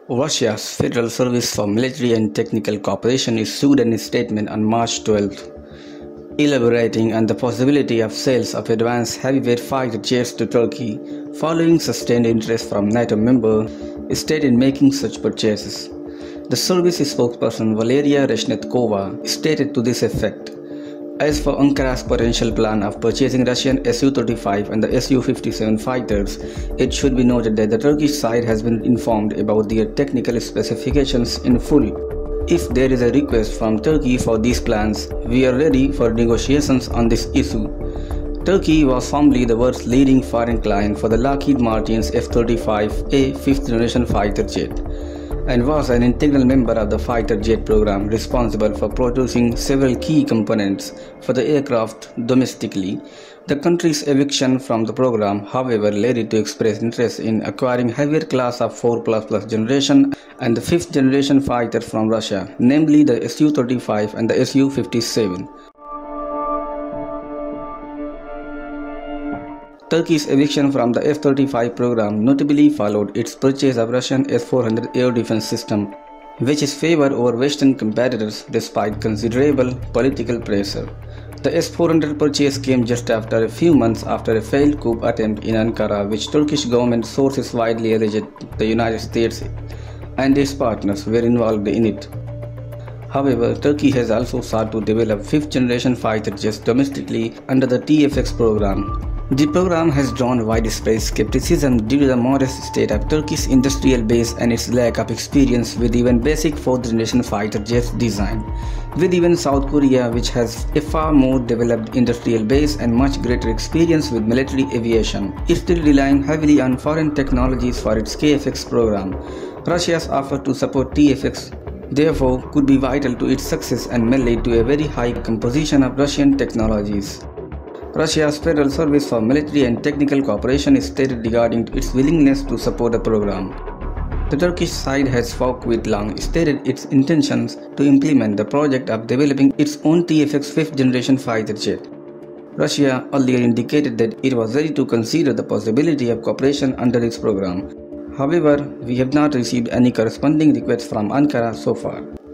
Russia's Federal Service for Military and Technical Cooperation issued a statement on March 12th, elaborating on the possibility of sales of advanced heavyweight fighter jets to Turkey following sustained interest from NATO member states in making such purchases. The service spokesperson Valeria Reshetnikova stated to this effect. As for Ankara's potential plan of purchasing Russian Su-35 and the Su-57 fighters, it should be noted that the Turkish side has been informed about their technical specifications in full. If there is a request from Turkey for these plans, we are ready for negotiations on this issue. Turkey was formerly the world's leading foreign client for the Lockheed Martin's F-35A fifth-generation fighter jet, and was an integral member of the fighter jet program responsible for producing several key components for the aircraft domestically. The country's eviction from the program, however, led it to express interest in acquiring heavier class of 4++ generation and the 5th generation fighter from Russia, namely the Su-35 and the Su-57. Turkey's eviction from the F-35 program notably followed its purchase of Russian S-400 air defense system, which is favored over Western competitors despite considerable political pressure. The S-400 purchase came just after a few months after a failed coup attempt in Ankara, which Turkish government sources widely alleged the United States and its partners were involved in it. However, Turkey has also sought to develop 5th generation fighter jets domestically under the TFX program. The program has drawn widespread skepticism due to the modest state of Turkey's industrial base and its lack of experience with even basic 4th generation fighter jets design. With even South Korea, which has a far more developed industrial base and much greater experience with military aviation, is still relying heavily on foreign technologies for its KFX program. Russia's offer to support TFX therefore could be vital to its success and may lead to a very high composition of Russian technologies. Russia's Federal Service for Military and Technical Cooperation stated regarding its willingness to support the program. The Turkish side has for quite long stated its intentions to implement the project of developing its own TFX 5th generation fighter jet. Russia earlier indicated that it was ready to consider the possibility of cooperation under its program. However, we have not received any corresponding requests from Ankara so far.